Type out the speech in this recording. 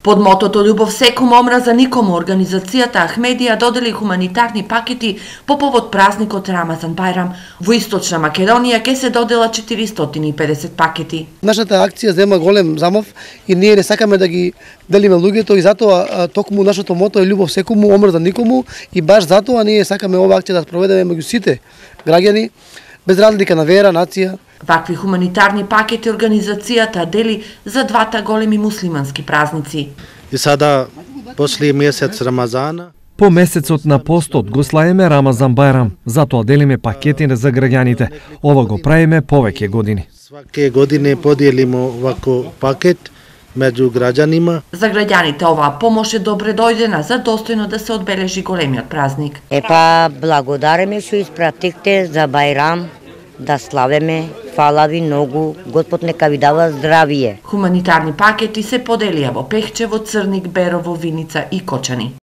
Под мотото Љубов секому, омраза никому, организацијата Ахмедија додели хуманитарни пакети по повод празникот Рамазан Бајрам. Во Источна Македонија ќе се додела 450 пакети. Нашата акција зема голем замав и ние не сакаме да ги делиме луѓето и затоа токму нашето мото е Љубов секому, омраза никому и баш затоа ние сакаме ова акција да спроведеме меѓу сите граѓани без разлика на вера, нација. Вакви хуманитарни пакети организацијата дели за двата големи муслимански празници. И сада после месец Рамазана, по месецот на постот го славиме Рамазан Бајрам, затоа делиме пакети за граѓаните. Ова го правиме повеќе години. Сваке години поделиме вако пакет меѓу граѓанима. За граѓаните оваа помош е добре дојдена за достојно да се одбележи големиот празник. Благодариме што испратихте за Бајрам да славиме. Фала ви многу, Господ нека ви дава здравие. Хуманитарни пакети се поделија во Пехчево, Црник, Берово, Виница и Кочани.